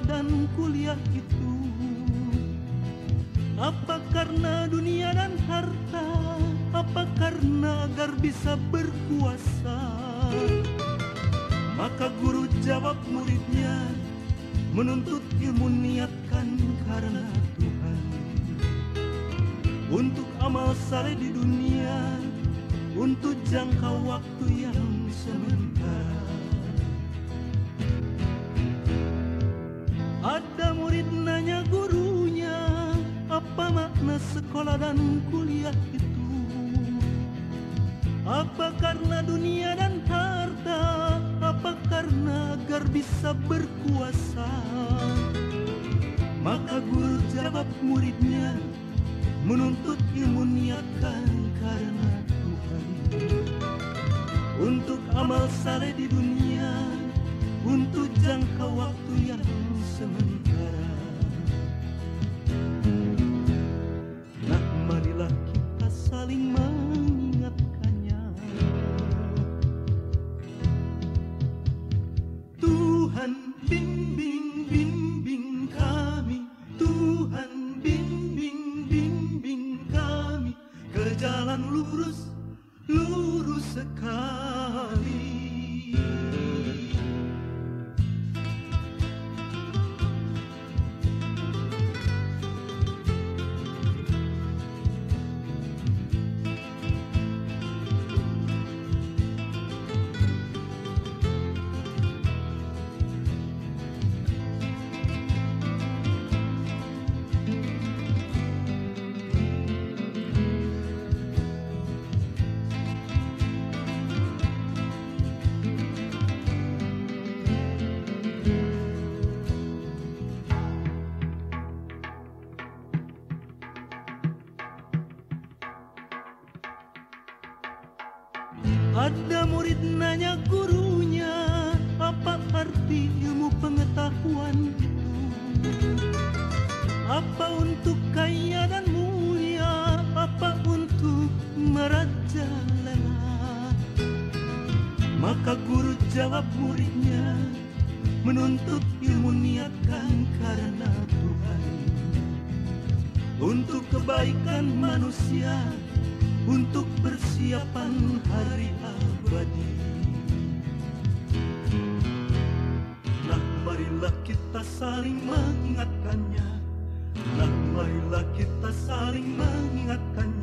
dan kuliah itu? Apa karena dunia dan harta? Apa karena agar bisa berkuasa? Maka guru jawab muridnya, menuntut ilmu niatkan karena Tuhan. Untuk amal saleh di dunia, untuk jangka waktu yang sementara. Ada murid nanya gurunya, apa makna sekolah dan kuliah itu? Apa karena dunia dan harta? Apa karena agar bisa berkuasa? Maka guru jawab muridnya, menuntut ilmu niatkan karena Tuhan. Untuk amal saleh di dunia, untuk jangka waktu yang sementara. Nah, marilah kita saling mengingatkannya. Tuhan bimbing, bimbing kami. Tuhan bimbing, bimbing kami ke jalan lurus, lurus sekali. Ada murid nanya gurunya, apa arti ilmu pengetahuan itu? Apa untuk kaya dan mulia? Apa untuk merajalela? Maka guru jawab muridnya, menuntut ilmu niatkan karena Tuhan. Untuk kebaikan manusia, untuk persiapan hari abadi. Nah, marilah kita saling mengingatkannya. Nah, marilah kita saling mengingatkannya.